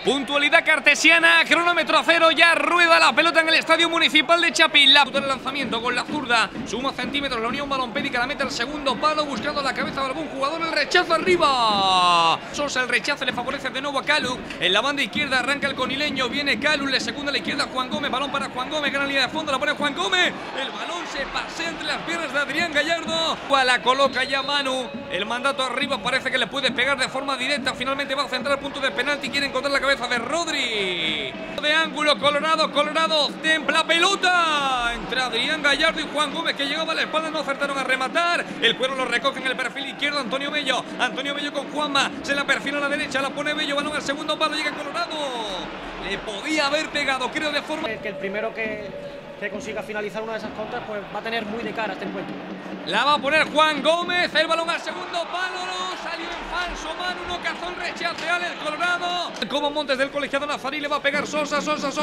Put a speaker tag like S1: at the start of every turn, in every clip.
S1: Puntualidad cartesiana, cronómetro a cero, ya rueda la pelota en el Estadio Municipal de Chapinlá. El lanzamiento con la zurda, suma centímetros, la Unión Balompédica la mete al segundo palo, buscando la cabeza de algún jugador, el rechazo arriba. Sosa, el rechazo le favorece de nuevo a Calu. En la banda izquierda arranca el conileño, viene Calu, le segunda a la izquierda Juan Gómez, balón para Juan Gómez, gran línea de fondo, la pone Juan Gómez. El balón se pasea entre las piernas de Adrián Gallardo. La coloca ya Manu, el mandato arriba parece que le puede pegar de forma directa. Finalmente va a centrar punto de penalti, quiere encontrar la cabeza de Rodri. De ángulo, Colorado templa pelota entre Adrián Gallardo y Juan Gómez, que llegaba a la espalda, no acertaron a rematar. El cuero lo recoge en el perfil izquierdo Antonio Bello con Juanma, se la perfila a la derecha, la pone Bello, balón al segundo palo, llega Colorado. Le podía haber pegado, creo, de forma...
S2: Que el primero que consiga finalizar una de esas contras, pues va a tener muy de cara este encuentro.
S1: La va a poner Juan Gómez, el balón al segundo palo, no, salió en falso, Manu, no cazó el rechace al Colorado. Como Montes del colegiado Nazarí, le va a pegar Sosa,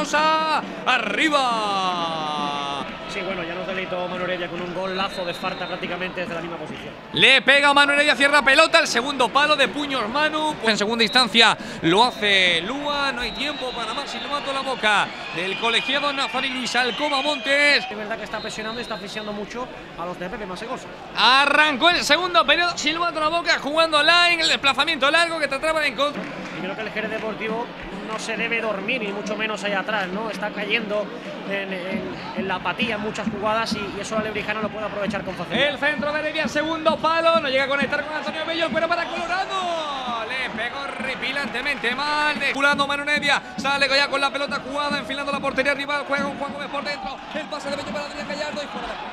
S1: arriba.
S2: Sí, bueno, ya nos deleitó Manu Heredia con un golazo de Esparta prácticamente desde la misma posición.
S1: Le pega Manu Heredia, cierra pelota, el segundo palo de puños Manu. En segunda instancia lo hace Lua, no hay tiempo para más, silbato la boca del colegiado Nazarí, Luis Alcoba Montes.
S2: Es verdad que está presionando y está asfixiando mucho a los de Pepe Masegosa.
S1: Arrancó el segundo periodo, silbato la boca, jugando line, el desplazamiento largo que te atrapa en contra.
S2: Y creo que el Jerez Deportivo no se debe dormir, ni mucho menos ahí atrás, ¿no? Está cayendo en la apatía en muchas jugadas y eso la Lebrijana lo puede aprovechar con facilidad.
S1: El centro de Heredia, segundo palo, no llega a conectar con Antonio Bello, pero para Colorado. Le pegó horripilantemente mal, desculando Manu Heredia, sale ya con la pelota jugada, enfilando la portería rival, juega con Juan Gómez por dentro, el pase de Bello para Adrián Gallardo y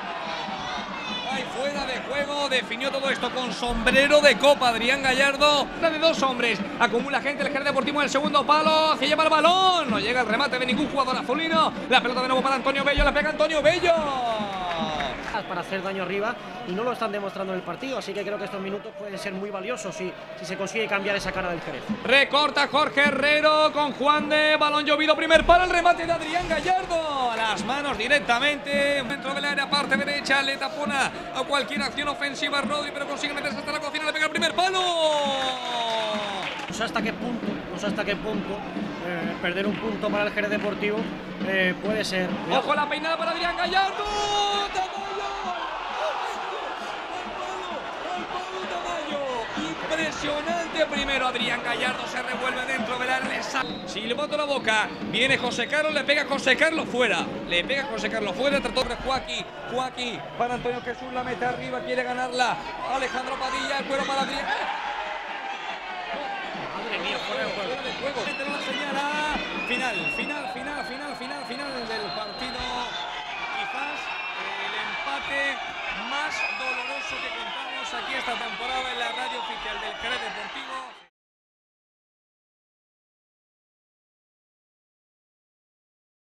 S1: fuera de juego, definió todo esto con sombrero de copa Adrián Gallardo. De dos hombres, acumula gente el Jerez Deportivo en el segundo palo, hacia llevar el balón, no llega el remate de ningún jugador azulino, la pelota de nuevo para Antonio Bello, la pega Antonio Bello.
S2: Para hacer daño arriba y no lo están demostrando en el partido, así que creo que estos minutos pueden ser muy valiosos si se consigue cambiar esa cara del Jerez.
S1: Recorta Jorge Herrero con Juan de, balón llovido, primer palo, el remate de Adrián Gallardo, a las manos directamente, dentro del área, parte derecha, le tapona a cualquier acción ofensiva Rodri, pero consigue meterse hasta la cocina, le pega el primer palo.
S2: No sé hasta qué punto perder un punto para el Jerez Deportivo puede ser.
S1: Ojo la peinada para Adrián Gallardo. Impresionante primero, Adrián Gallardo se revuelve dentro del área, silbato la boca, viene José Carlos, le pega José Carlos fuera, trató de Joaquín para Antonio Jesús, la mete arriba, quiere ganarla Alejandro Padilla, el cuero para Adrián.
S2: Madre mía, fuera de juego.
S1: La señala. Final del partido. Quizás el empate más doloroso que contamos aquí esta temporada en la radio oficial del Jerez Deportivo.